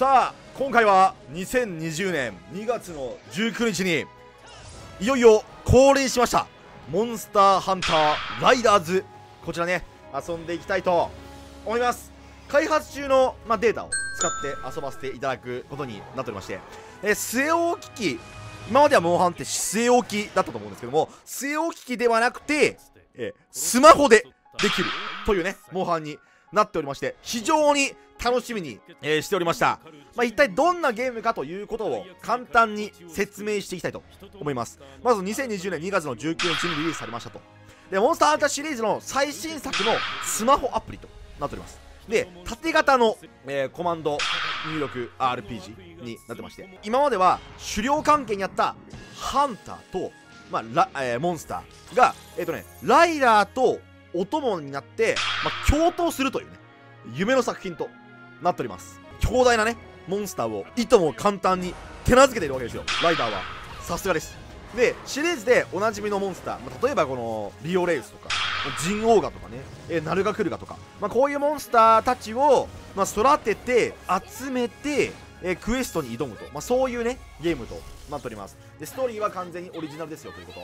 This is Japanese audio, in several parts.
さあ今回は2020年2月の19日にいよいよ降臨しましたモンスターハンターライダーズ、こちらね遊んでいきたいと思います。開発中の、データを使って遊ばせていただくことになっておりまして、据え置き機、今まではモンハンって据え置きだったと思うんですけども、据え置き機ではなくて、スマホでできるというねモンハンになっておりまして、非常に楽しみに、しておりました。一体どんなゲームかということを簡単に説明していきたいと思います。まず2020年2月の19日にリリースされましたと。でモンスターハンターシリーズの最新作のスマホアプリとなっております。で縦型の、コマンド入力 RPG になってまして、今までは狩猟関係にあったハンターと、モンスターがライダーとお供になって、共闘するというね夢の作品となっております。強大なねモンスターをいとも簡単に手なずけているわけですよ、ライダーは。さすがです。でシリーズでおなじみのモンスター、例えばこのリオレウスとかジンオーガとかね、ナルガクルガとか、こういうモンスターたちを、育てて集めて、クエストに挑むと、そういうねゲームとなっております。でストーリーは完全にオリジナルですよということ、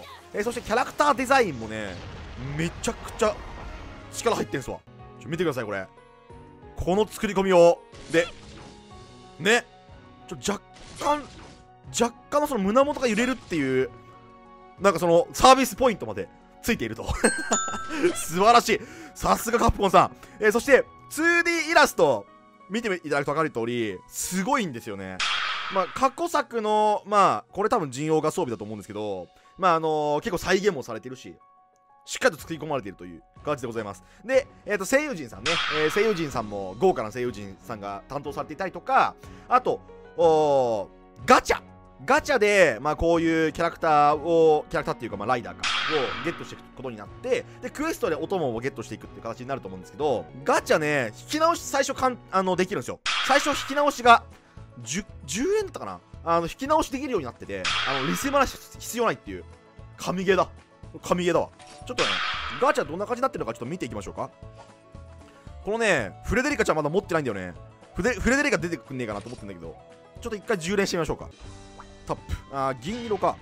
そしてキャラクターデザインもねめちゃくちゃ力入ってんすわ。見てくださいこれ、この作り込みをでね、若干のその胸元が揺れるっていう、そのサービスポイントまでついていると素晴らしい、さすがカプコンさん。そして 2D イラスト見ていただくと分かる通りすごいんですよね。過去作のこれ多分人王が装備だと思うんですけど、結構再現もされてるし、しっかりと作り込まれているという感じでございます。で、声優陣さんね、声優陣さんも豪華な声優陣さんが担当されていたりとか、あとガチャで、こういうキャラクターっていうか、ライダーかをゲットしていくことになって、でクエストでお供をゲットしていくっていう形になると思うんですけど、ガチャね引き直し最初できるんですよ。最初引き直しが 10円だったかな、引き直しできるようになってて、リセマラ必要ないっていう神ゲーだわ。ちょっとねガチャどんな感じになってるのかちょっと見ていきましょうか。このねフレデリカちゃんまだ持ってないんだよね。フレデリカ出てくんねえかなと思ってんだけど、ちょっと一回充電してみましょうか。タップ、銀色か。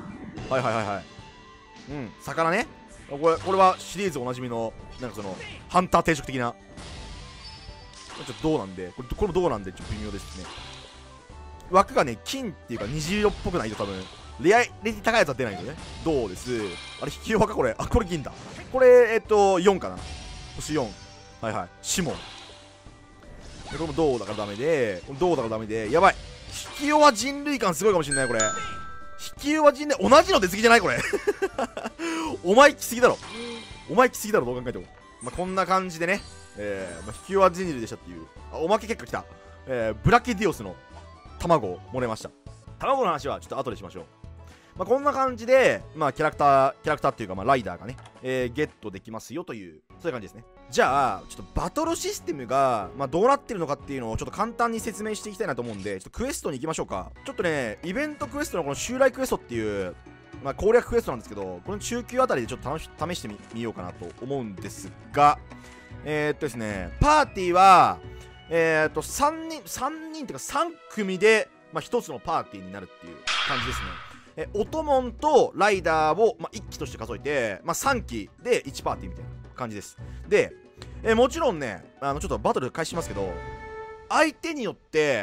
はい魚ね。これはシリーズおなじみのそのハンター定食的な、ちょっと銅なんで、これも銅なんでちょっと微妙ですね。枠がね金っていうか虹色っぽくないと多分レアリティ高いやつは出ないんだよね。銅です。あれ引き弱かこれ。これ銀だ。これ4かな。星4。シモン。これも銅だからダメで、やばい。引き弱人類感すごいかもしんないこれ。引き弱人類同じの出過ぎじゃないこれお前来すぎだろどう考えても。こんな感じでね、引き弱人類でしたっていう、おまけ結果来た、ブラキディオスの卵をもらいました。卵の話はちょっと後でしましょう。こんな感じで、キャラクターっていうか、ライダーがね、ゲットできますよという、そういう感じですね。じゃあ、ちょっとバトルシステムが、どうなってるのかっていうのをちょっと簡単に説明していきたいなと思うんで、ちょっとクエストに行きましょうか。ちょっとね、イベントクエストのこの襲来クエストっていう、攻略クエストなんですけど、この中級あたりでちょっと試してみようかなと思うんですが、ですね、パーティーは、3人っていうか3組で、1つのパーティーになるっていう感じですね。オトモンとライダーを、1機として数えて、3機で1パーティーみたいな感じです。で、もちろんねちょっとバトル開始しますけど、相手によって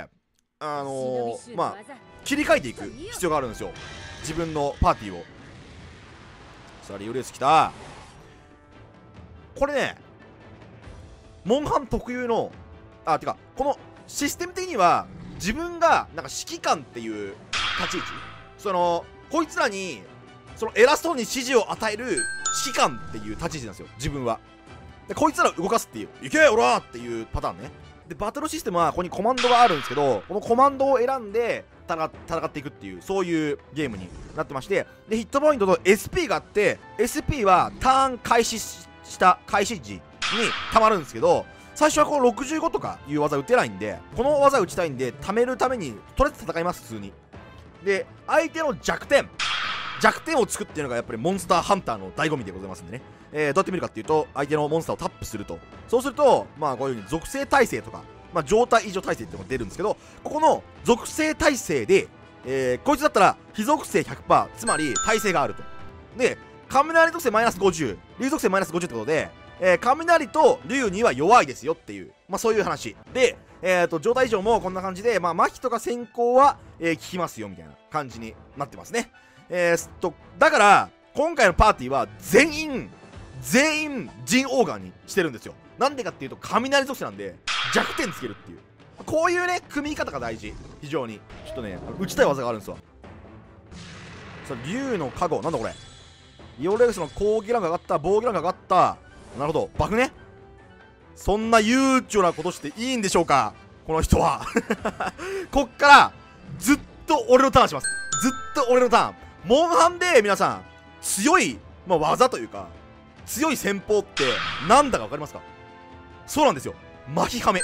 切り替えていく必要があるんですよ、自分のパーティーを。さあリオレース来た。これねモンハン特有のてかこのシステム的には自分が指揮官っていう立ち位置、こいつらに偉そうに指示を与える指揮官っていう立ち位置なんですよ、自分は。でこいつらを動かすっていう、いけオラーっていうパターンね。でバトルシステムはここにコマンドがあるんですけど、このコマンドを選んで戦っていくっていう、そういうゲームになってまして、でヒットポイントと SP があって、 SP はターン開始時に溜まるんですけど、最初はこの65とかいう技打てないんで、この技打ちたいんで貯めるためにとりあえず戦います普通に。で相手の弱点をつくっていうのがやっぱりモンスターハンターの醍醐味でございますんでね、どうやって見るかっていうと、相手のモンスターをタップすると、そうするとこういう風に属性耐性とかまあ、状態異常耐性っていうのが出るんですけど、ここの属性耐性で、こいつだったら非属性 100%、 つまり耐性があると。で雷属性マイナス50、竜属性マイナス50ってことで、雷と竜には弱いですよっていう、まあ、そういう話で、状態異常もこんな感じで、まあ、麻痺とか先行は、効きますよみたいな感じになってますね。だから今回のパーティーは全員ジンオーガンにしてるんですよ。なんでかっていうと雷属性なんで弱点つけるっていう、こういうね組み方が大事。非常にちょっとね打ちたい技があるんですわ。さあ竜の加護なんだこれ。イオレグスの攻撃ランク上がった、防御ランク上がった。なるほど、バフね。そんな悠長なことしていいんでしょうかこの人はこっからずっと俺のターンします。ずっと俺のターン。モンハンで皆さん強い、まあ、技というか強い戦法ってなんだか分かりますか？そうなんですよ、麻痺ハメ。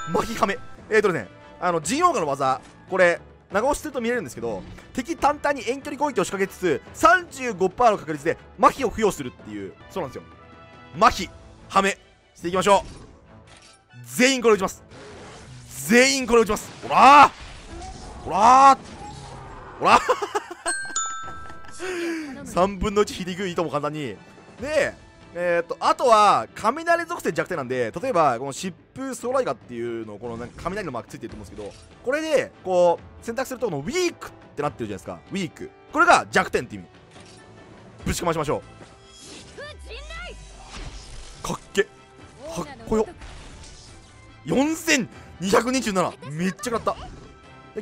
ジンオーガの技、これ長押しすると見えるんですけど、敵単体に遠距離攻撃を仕掛けつつ 35% の確率で麻痺を付与するっていう、そうなんですよ。麻痺ハメしていきましょう。全員これ打ちます。ほら3分の1ひりぐいとも簡単に。であとは雷属性弱点なんで、例えばこの疾風ストライガーっていうの、このなんか雷のマークついてると思うんですけど、これでこう選択するとこのウィークってなってるじゃないですか。ウィーク、これが弱点って意味。ぶちかましましょう。かっけかっこよ。4227、めっちゃ食らった。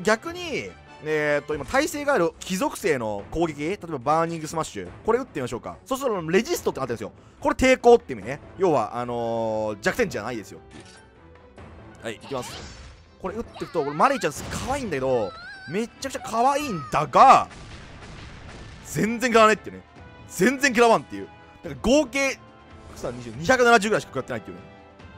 逆に今耐性がある非属性の攻撃、例えばバーニングスマッシュ、これ打ってみましょうか。そうするとレジストってなってるんですよ。これ抵抗って意味ね。要は弱点じゃないですよっていう。はい、いきます。これ打っていくと、これマレイちゃん可愛いんだけど、めっちゃくちゃ可愛いんだが全然食らわないっていうね。全然食らわんっていう。だから合計270ぐらいしか食らってないっていうね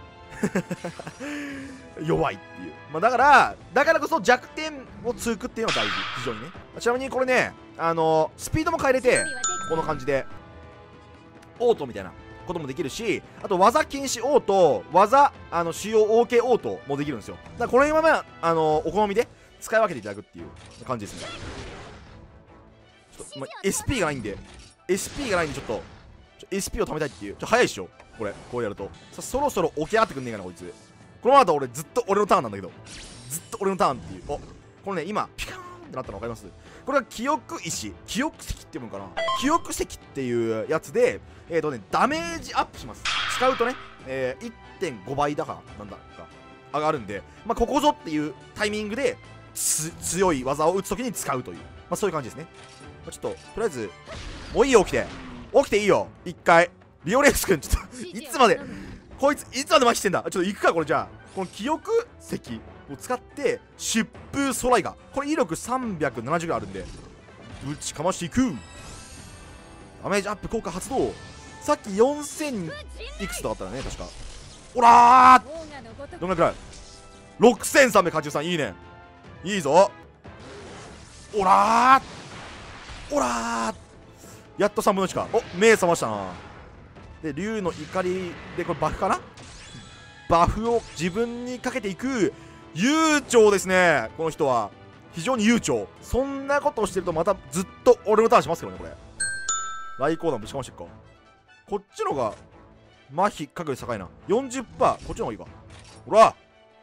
弱いっていう、まあ、だからこそ弱点をつくっていうのが大事、非常にね。ちなみにこれね、スピードも変えれて、この感じでオートみたいなこともできるし、あと技禁止オート、技使用 OK オートもできるんですよ。だからこの辺はお好みで使い分けていただくっていう感じですね。ちょっと、SP がないんでちょっとSP を貯めたいっていう。早いっしょこれ、こうやると。さあ、そろそろ起き上がってくんねえかなこいつ。このままだと俺ずっと俺のターンなんだけど、ずっと俺のターンっていう。これね、今ピカーンってなったの分かります？これは記憶石、記憶石っていうのかな、記憶石っていうやつでダメージアップします。使うとね、1.5 倍だからなんだか上がるんで、まあ、ここぞっていうタイミングで強い技を打つときに使うという、まあ、そういう感じですね。ちょっととりあえずもういいよ、起きていいよ。一回リオレース君、ちょっといつまでこいついつまで麻痺してんだ。ちょっと行くか。これじゃあこの記憶石を使って疾風ソライガー、これ威力370ぐらいあるんでぶちかましていく。ダメージアップ効果発動。さっき4000いくつとかあったらね、確か。おらー、どんなくらい？ 6383。いいね、いいぞ。おらー、やっと3分の1か。目覚ましたな。で竜の怒りで、これバフかな、バフを自分にかけていく。悠長ですね、この人は。非常に悠長。そんなことをしてるとまたずっと俺のターンしますけどね。これ来光弾ぶちかましていくか。こっちの方が麻痺確率高いな。 40%、 こっちの方がいいか。ほら、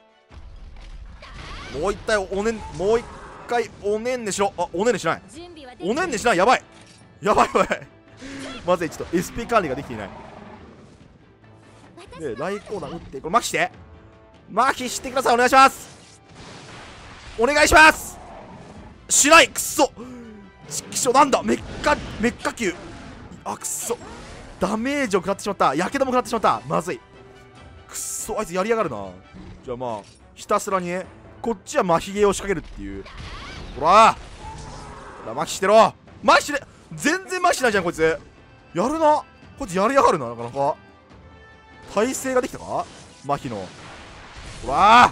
もう一回おねんねしろ。おねんねしない。やばいまずい、ちょっと SP 管理ができていない。で来光弾打って、これ麻痺してください。お願いします。しない。くっそちくしょ。なんだメッカ球。くっそダメージを食らってしまった。やけども食らってしまった。まずい。くっそあいつやりやがるな。じゃあまあひたすらにね、こっちは麻痺ゲーを仕掛けるっていう。ほら麻痺してろ。全然麻痺しないじゃんこいつ。やるな、こいつやりやがるな。なかなか耐性ができたか、麻痺の。ほら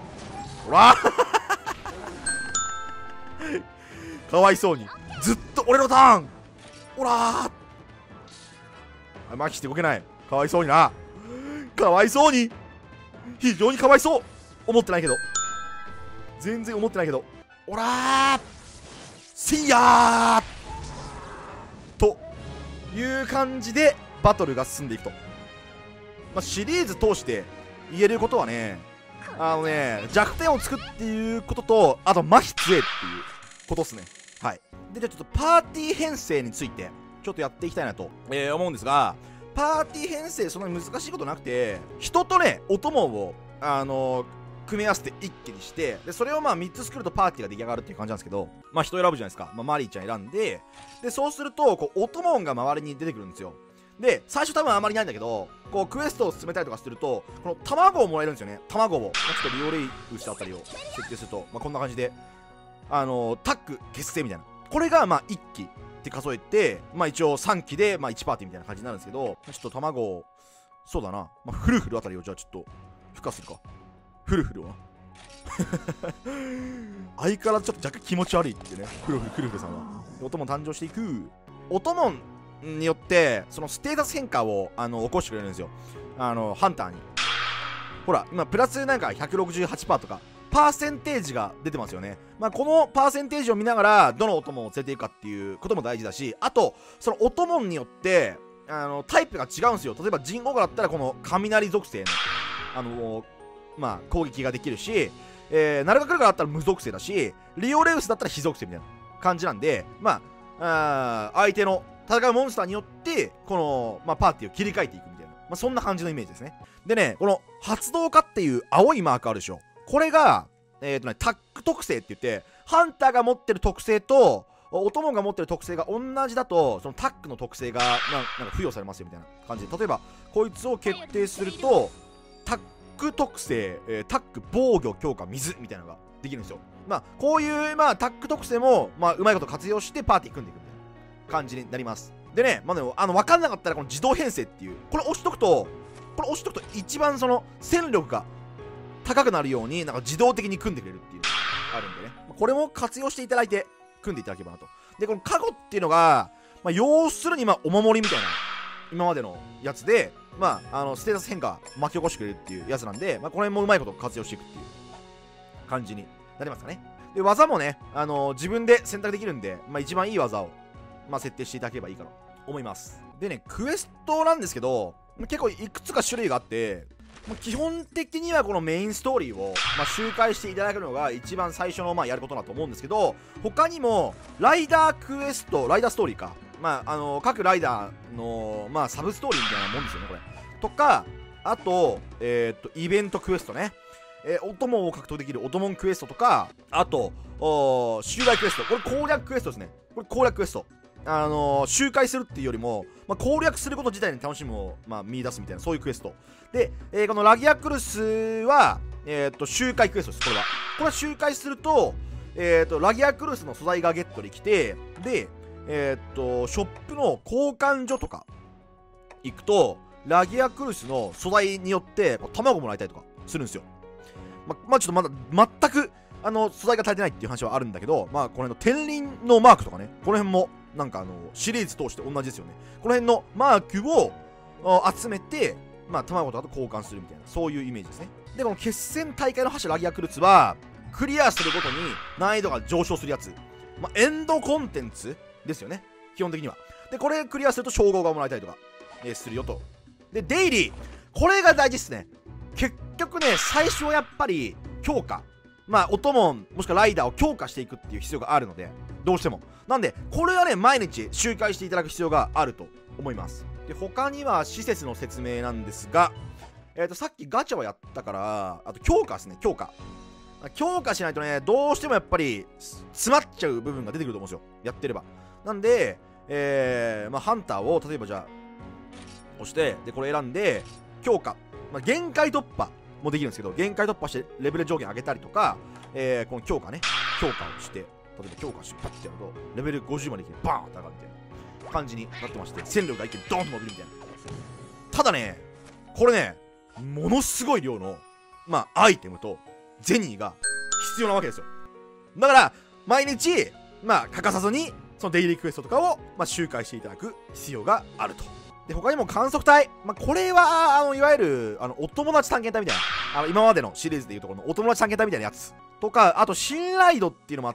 かわいそうにずっと俺のターン。ほら麻痺して動けない。かわいそうに非常にかわいそう。 思ってないけど、全然思ってないけど、おらーせいやーという感じでバトルが進んでいくと。シリーズ通して言えることはね、弱点をつくっていうことと、あと麻痺強えっていうことっすね。はい。で、じゃあちょっとパーティー編成についてちょっとやっていきたいなと、思うんですが、パーティー編成そんなに難しいことなくて、人とねお供を組み合わせて一気にして、でそれを3つ作るとパーティーが出来上がるっていう感じなんですけど、人選ぶじゃないですか。マリーちゃん選んで、でそうするとこうお供が周りに出てくるんですよ。で最初多分あまりないんだけど、こうクエストを進めたりとかするとこの卵をもらえるんですよね。卵をちょっとリオレイウスあたりを設定すると、こんな感じでタッグ結成みたいな、これが1期って数えて、一応3期で1パーティーみたいな感じになるんですけど、ちょっと卵をそうだな、フルフルあたりをじゃあちょっと孵化するか。フルフルをな相変わらずちょっと若干気持ち悪いってね、フルフルさんは。お供誕生していく。お供によってそのステータス変化を起こしてくれるんですよ、ハンターに。ほら今プラスなんか 168% とかパーセンテージが出てますよね。このパーセンテージを見ながらどのお供を連れていくかっていうことも大事だし、あとそのお供によってタイプが違うんですよ。例えばジンゴガだったらこの雷属性の攻撃ができるし、ナルカクルガだったら無属性だし、リオレウスだったら非属性みたいな感じなんで、相手の戦うモンスターによってこの、パーティーを切り替えていくみたいな、そんな感じのイメージですね。でね、この発動化っていう青いマークあるでしょ。これがタッグ特性って言って、ハンターが持ってる特性とお供が持ってる特性が同じだと、そのタッグの特性がなんか付与されますよみたいな感じで、例えばこいつを決定するとタッグ特性、タッグ防御強化水みたいなのができるんですよ。こういうタッグ特性もうまいこと活用してパーティー組んでいくみたいな感じになります。でね、でも分かんなかったらこの自動編成っていう、これ押しとくと一番その戦力が高くなるようになんか自動的に組んでくれるっていうのがあるんでね、これも活用していただいて組んでいただければなと。でこのカゴっていうのが、要するにお守りみたいな今までのやつで、ステータス変化巻き起こしてくれるっていうやつなんで、この辺もうまいこと活用していくっていう感じになりますかね。で技もね、自分で選択できるんで、一番いい技を、設定していただければいいかなと思います。でね、クエストなんですけど、結構いくつか種類があって、基本的にはこのメインストーリーを、周回していただくのが一番最初のやることだと思うんですけど、他にもライダークエスト、ライダーストーリーか、各ライダーの、サブストーリーみたいなもんですよね、これ。とか、あと、イベントクエストね。お供を獲得できるお供クエストとか、あと、襲来クエスト。これ攻略クエストですね。これ攻略クエスト。周回するっていうよりも、攻略すること自体に楽しみを、見出すみたいな、そういうクエスト。で、このラギアクルスは、周回クエストです、これは。これは周回すると、ラギアクルスの素材がゲットできて、で、ショップの交換所とか行くと、ラギアクルスの素材によって卵もらえたりとかするんですよ。ちょっとまだ全く素材が足りてないっていう話はあるんだけど、この辺の天輪のマークとかね、この辺もなんかシリーズ通して同じですよね。この辺のマークを集めて、卵とかと交換するみたいな、そういうイメージですね。で、この決戦大会の覇者ラギアクルツはクリアするごとに難易度が上昇するやつ、エンドコンテンツですよね、基本的には。で、これクリアすると称号がもらえたりとか、するよと。で、デイリー、これが大事ですね。結局ね、最初はやっぱり強化、お供もしくはライダーを強化していくっていう必要があるので、どうしてもなんでこれはね、毎日周回していただく必要があると思います。で、他には施設の説明なんですが、さっきガチャはやったから、あと強化ですね。強化しないとね、どうしてもやっぱり詰まっちゃう部分が出てくると思うんですよ、やってれば。なんで、ハンターを例えばじゃあ押して、でこれ選んで強化、限界突破もできるんですけど、限界突破してレベル上限上げたりとか、この強化ね、強化をして、例えば強化してパッてやるとレベル50までいけてバーンって上がるみたいな感じになってまして、戦力が一気にドーンと伸びるみたいな。ただね、これね、ものすごい量のアイテムとゼニーが必要なわけですよ。だから毎日欠かさずにそのデイリークエストとかを周回していただく必要があると。 で他にも観測隊、これはいわゆるお友達探検隊みたいな、今までのシリーズでいうところのお友達探検隊みたいなやつとか、あと信頼度っていうのもあって、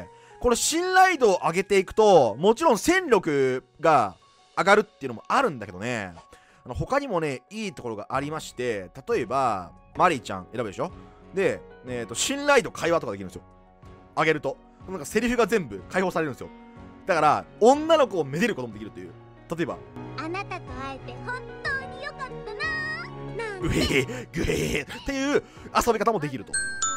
これ信頼度を上げていくともちろん戦力が上がるっていうのもあるんだけどね、他にもねいいところがありまして、例えばマリーちゃん選ぶでしょ。で、信頼度会話とかできるんですよ。上げるとなんかセリフが全部解放されるんですよ。だから女の子をめでることもできるという。例えばあなたと会えて本当によかったなーうへへぐへへっていう遊び方もできると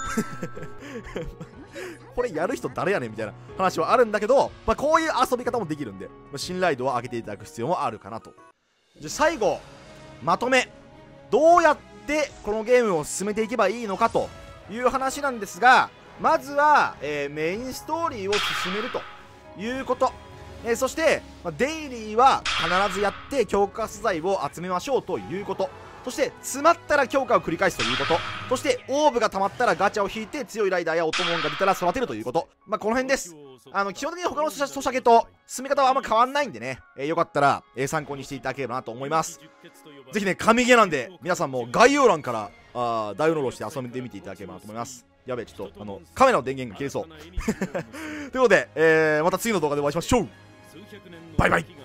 これやる人誰やねんみたいな話はあるんだけど、こういう遊び方もできるんで、信頼度を上げていただく必要もあるかなと。じゃ最後まとめ、どうやってこのゲームを進めていけばいいのかという話なんですが、まずは、メインストーリーを進めるということ、そして、デイリーは必ずやって強化素材を集めましょうということ、そして詰まったら強化を繰り返すということ、そしてオーブが溜まったらガチャを引いて強いライダーやオトモンが出たら育てるということ、この辺です。基本的に他のソシャゲと進め方はあんま変わんないんでね、よかったら、参考にしていただければなと思います。ぜひね、神ゲーなんで皆さんも概要欄からダウンロードして遊んでみていただければなと思います。やべえ、ちょっとカメラの電源が切れそうということで、また次の動画でお会いしましょう。バイバイ。